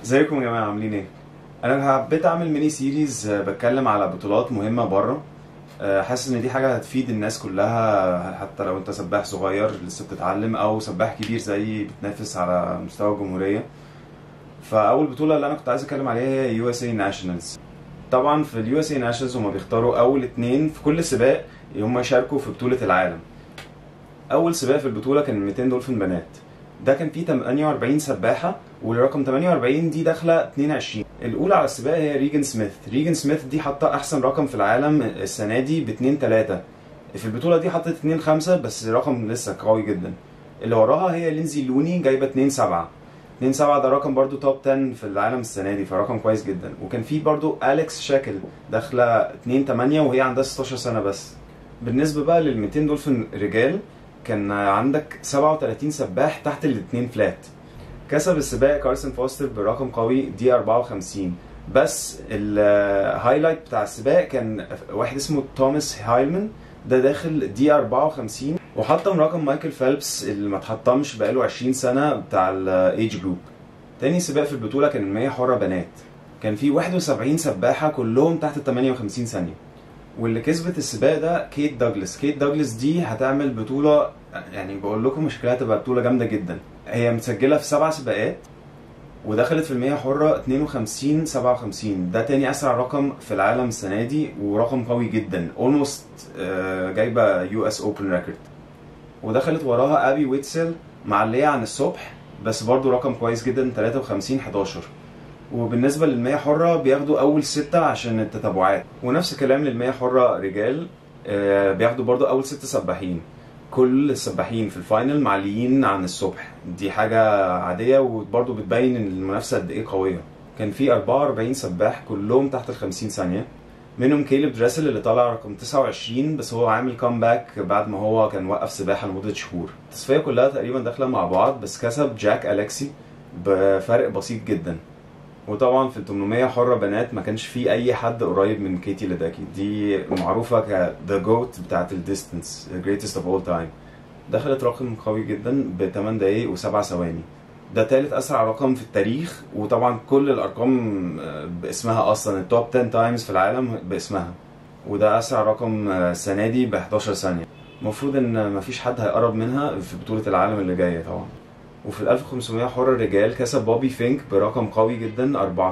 ازيكم يا جماعه عاملين ايه؟ انا حبيت اعمل ميني سيريز بتكلم على بطولات مهمه بره. حاسس ان دي حاجه هتفيد الناس كلها، حتى لو انت سباح صغير لسه بتتعلم او سباح كبير زي بتنافس على مستوى الجمهوريه. فاول بطوله اللي انا كنت عايز اتكلم عليها هي USA ناشونالز. طبعا في USA ناشونالز هما بيختاروا اول اتنين في كل سباق هم يشاركوا في بطوله العالم. اول سباق في البطوله كان 200 دولفين بنات، ده كان فيه 48 سباحه، والرقم 48 دي داخله 22. الاولى على السباق هي ريجن سميث. ريجن سميث دي حاطه احسن رقم في العالم السنه دي ب 2-3. في البطوله دي حطت 2-5 بس رقم لسه قوي جدا. اللي وراها هي لينزي لوني جايبه 2-7. 2-7 ده رقم برضو توب 10 في العالم السنه دي، فرقم كويس جدا. وكان في برضو اليكس شاكل داخله 2-8 وهي عندها 16 سنه بس. بالنسبه بقى لل 200 دولفين رجال كان عندك 37 سباح تحت الاثنين فلات. كسب السباق كارسون فوستر برقم قوي دي 54. بس الهايلايت بتاع السباق كان واحد اسمه توماس هايلمان، ده داخل دي 54 وحطم رقم مايكل فيلبس اللي ما اتحطمش بقاله 20 سنه بتاع الايج جروب. تاني سباق في البطوله كان 100 حره بنات، كان في 71 سباحه كلهم تحت 58 ثانيه. واللي كسبت السباق ده كيت داجلاس. كيت داجلاس دي هتعمل بطوله، يعني بقول لكم شكلها تبقى بطوله جامده جدا. هي مسجله في 7 سباقات ودخلت في المية حره 52-57. ده تاني اسرع رقم في العالم السنه دي ورقم قوي جدا، اولموست جايبه US اوبن ريكورد. ودخلت وراها ابي ويتسل معليه عن الصبح بس برضو رقم كويس جدا 53-11. وبالنسبه للمية حره بياخدوا اول 6 عشان التتابعات، ونفس الكلام للمية حره رجال بياخدوا برضو اول 6 سباحين. كل السباحين في الفاينل معليين عن الصبح، دي حاجه عاديه وبرضو بتبين ان المنافسه قد ايه قويه. كان في 44 سباح كلهم تحت ال50 ثانيه، منهم كيلب دريسل اللي طالع رقم 29 بس هو عامل كامباك بعد ما هو كان وقف سباحه لمده شهور. التصفيه كلها تقريبا داخله مع بعض بس كسب جاك أليكسي بفرق بسيط جدا. وطبعا في ال 800 حره بنات ما كانش في اي حد قريب من كيتي ليداكي، دي معروفه ك ذا جوت بتاعت الديستنس، ذا جريتست اوف اول تايم. دخلت رقم قوي جدا ب 8 دقايق و7 ثواني، ده تالت اسرع رقم في التاريخ. وطبعا كل الارقام باسمها اصلا، التوب 10 تايمز في العالم باسمها. وده اسرع رقم السنه دي ب 11 ثانيه. المفروض ان مفيش حد هيقرب منها في بطوله العالم اللي جايه طبعا. وفي ال 1500 حره رجال كسب بوبي فينك برقم قوي جدا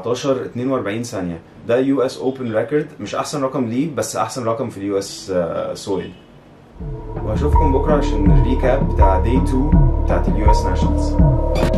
14-42 ثانيه. ده US اوبن ريكورد، مش احسن رقم ليه بس احسن رقم في اليو اس سويل. وهشوفكم بكره عشان الريكاب بتاع داي 2 بتاعت اليو اس ناشونالز.